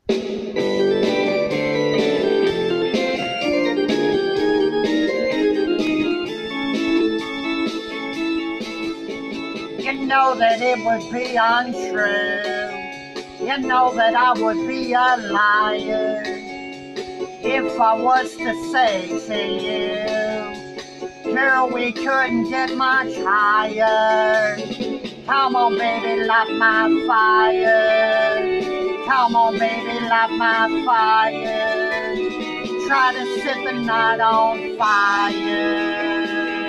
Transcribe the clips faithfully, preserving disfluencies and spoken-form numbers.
You know that it would be untrue. You know that I would be a liar if I was to say to you, girl, we couldn't get much higher. Come on, baby, light my fire. Come on, baby, light my fire. Try to set the night on fire.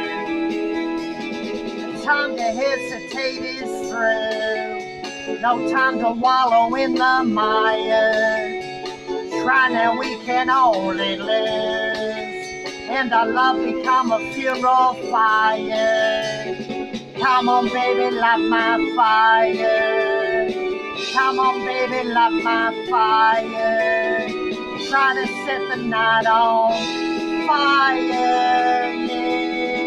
Time to hesitate is through. No time to wallow in the mire. Try now, we can only lose, and our love become a funeral fire. Come on, baby, light my fire. Come on, baby, light my fire. Try to set the night on fire, yeah.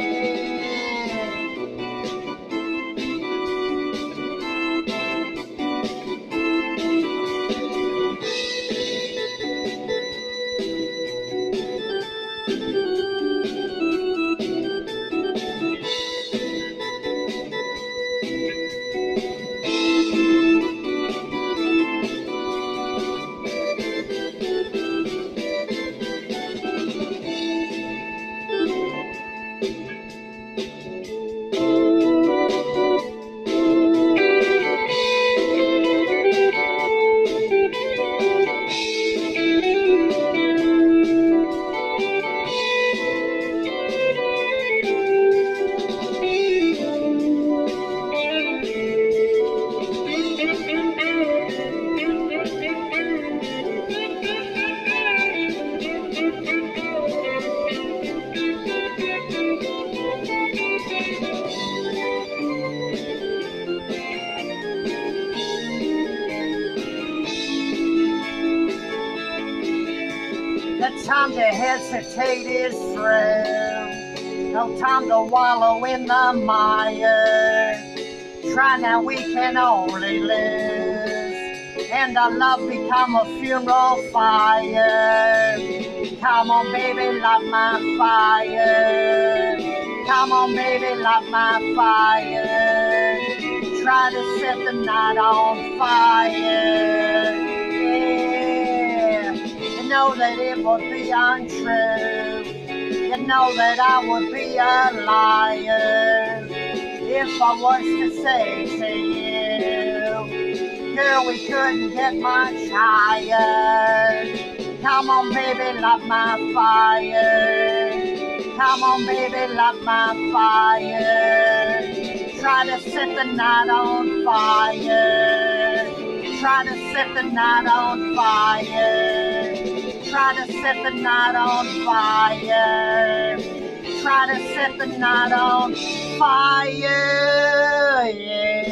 The time to hesitate is through. No time to wallow in the mire. Try now, we can only lose, and our love become a funeral fire. Come on, baby, light my fire. Come on, baby, light my fire. Try to set the night on fire. Yeah. You know that it would be untrue. You know that I would be a liar if I was to say to you, girl, we couldn't get much higher. Come on, baby, light my fire. Come on, baby, light my fire. Try to set the night on fire. Try to set the night on fire. Try to set the night on fire. Try to set the night on fire, yeah.